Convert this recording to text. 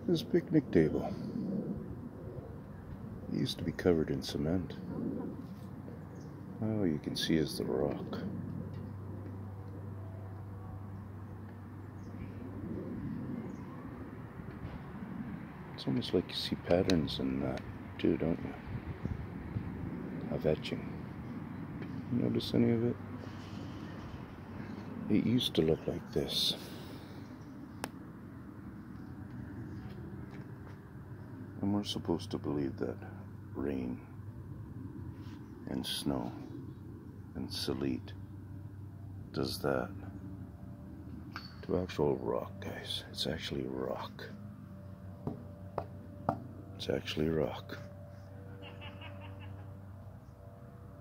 This picnic table. It used to be covered in cement. All you can see is the rock. It's almost like you see patterns in that too, don't you? Of etching. You notice any of it? It used to look like this. And we're supposed to believe that rain and snow and sleet does that to actual rock, guys. It's actually rock. It's actually rock.